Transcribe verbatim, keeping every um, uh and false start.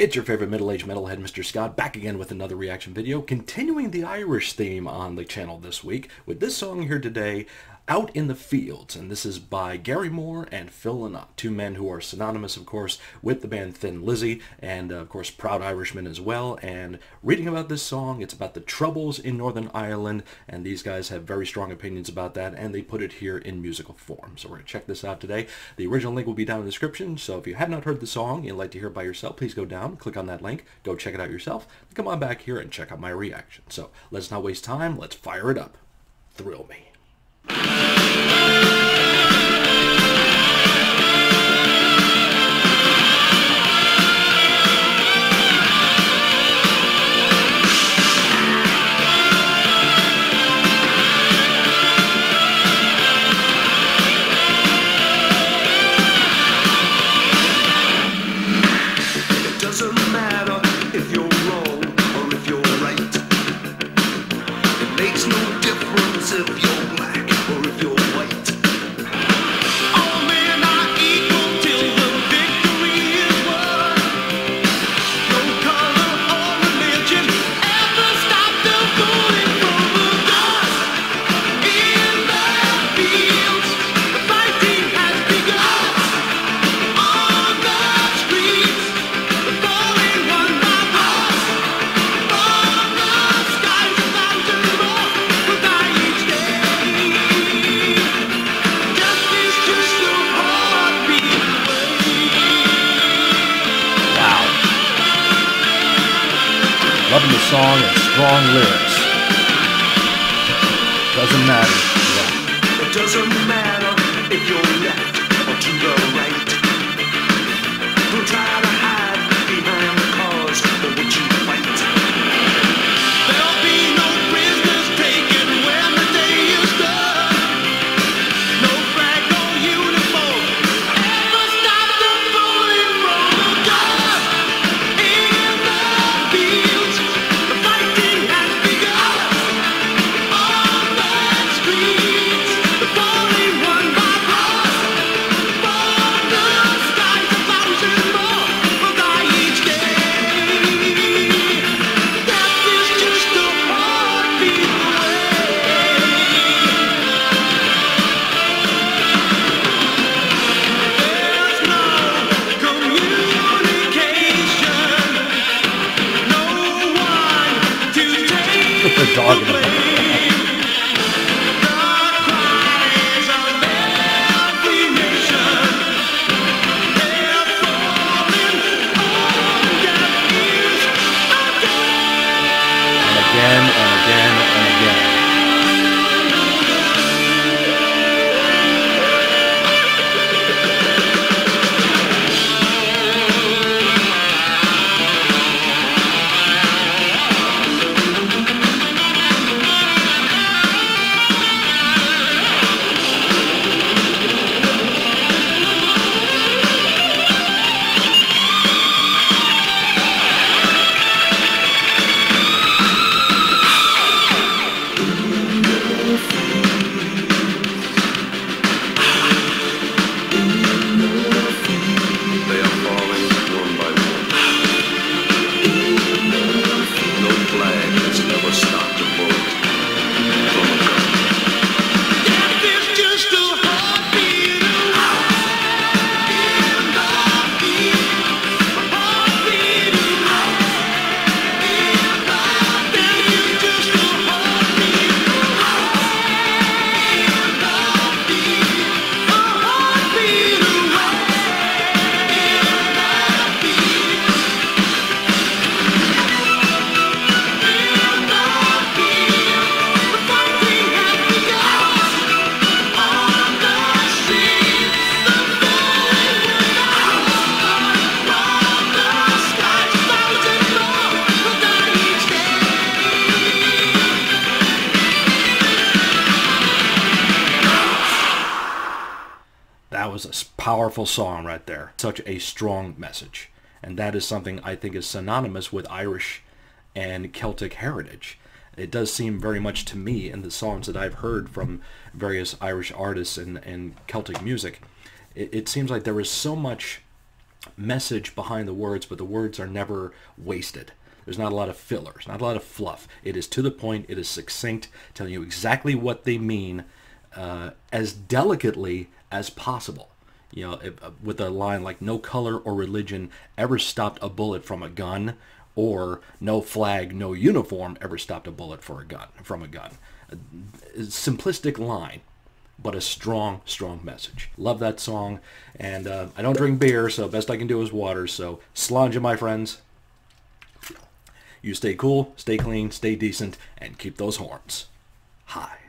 It's your favorite middle-aged metalhead, Mister Scott, back again with another reaction video, continuing the Irish theme on the channel this week with this song here today, Out in the Fields, and this is by Gary Moore and Phil Lynott, two men who are synonymous, of course, with the band Thin Lizzy, and, uh, of course, proud Irishmen as well. And reading about this song, it's about the Troubles in Northern Ireland, and these guys have very strong opinions about that, and they put it here in musical form. So we're going to check this out today. The original link will be down in the description, so if you have not heard the song and you'd like to hear it by yourself, please go down, click on that link, go check it out yourself, and come on back here and check out my reaction. So let's not waste time, let's fire it up. Thrill me. Loving the song and strong lyrics. Doesn't matter. Yeah. It doesn't matter if you're left or to the right. Don't try to hide behind the cause for which you fight. There'll be no prisoners taken when the day is done. No flag, no uniform ever stop the bullet from the gun. In the fields, the fighting has begun. On the streets, the falling one by one. For the skies, a thousand more will die each day. Death is just a heartbeat away. There's no communication, no one to take The dog in the blame. The cries of every nation, they're falling on deaf ears again. And again and again and again. They are falling one by one. No flag has ever stopped a bullet from a gun. Death is just a heartbeat away. In the field, a heartbeat away. In the death is just a heartbeat away. In the field, a heartbeat away. That was a s- powerful song right there. Such a strong message. And that is something I think is synonymous with Irish and Celtic heritage. It does seem very much to me in the songs that I've heard from various Irish artists and, and Celtic music, it, it seems like there is so much message behind the words, but the words are never wasted. There's not a lot of fillers, not a lot of fluff. It is to the point, it is succinct, telling you exactly what they mean uh, as delicately as possible. You know, if, uh, with a line like, no color or religion ever stopped a bullet from a gun, or no flag, no uniform ever stopped a bullet for a gun, from a gun. A simplistic line, but a strong, strong message. Love that song, and uh, I don't drink beer, so best I can do is water, so slàinte, my friends. You stay cool, stay clean, stay decent, and keep those horns high.